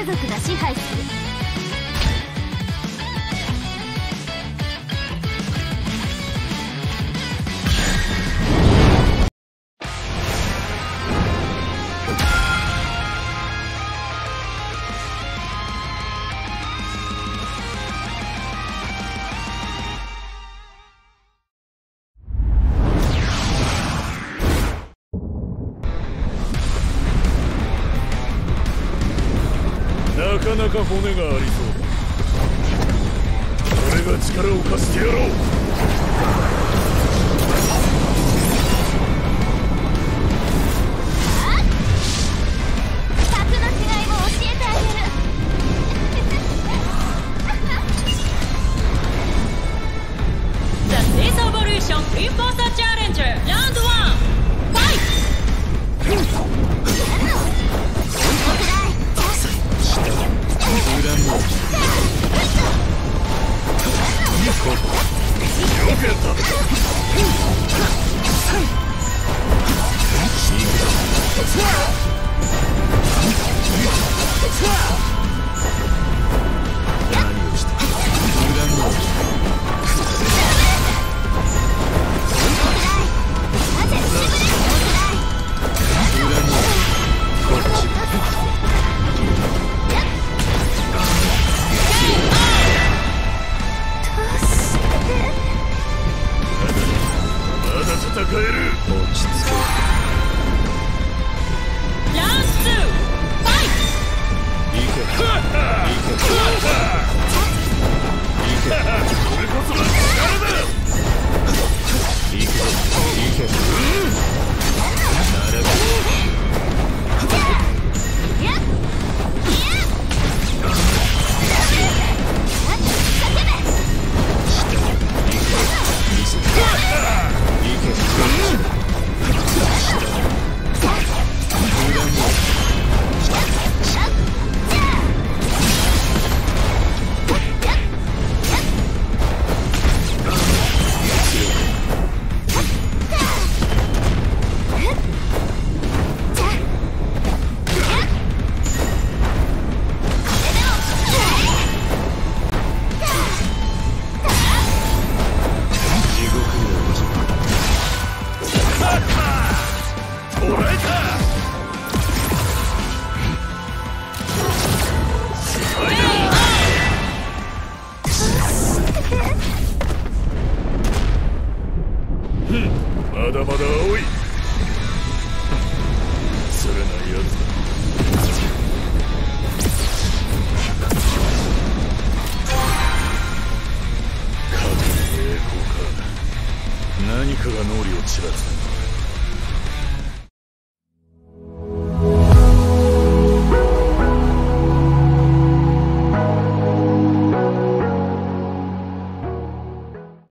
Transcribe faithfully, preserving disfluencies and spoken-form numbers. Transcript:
族が支配する。 なかなか骨がありそうだ。俺が力を貸してやろう。 格の違いも教えてあげる。 The Space Evolution Enforcer Challenger Round one Fight! よくやった。何をした？戦える。落ち着け。 ラウンドツーファイト。 いけ。いけ。いけ。これこそが力だ。いけ。いけ。うん。ならば。捕らえた。まだまだ青い。それないやつだ。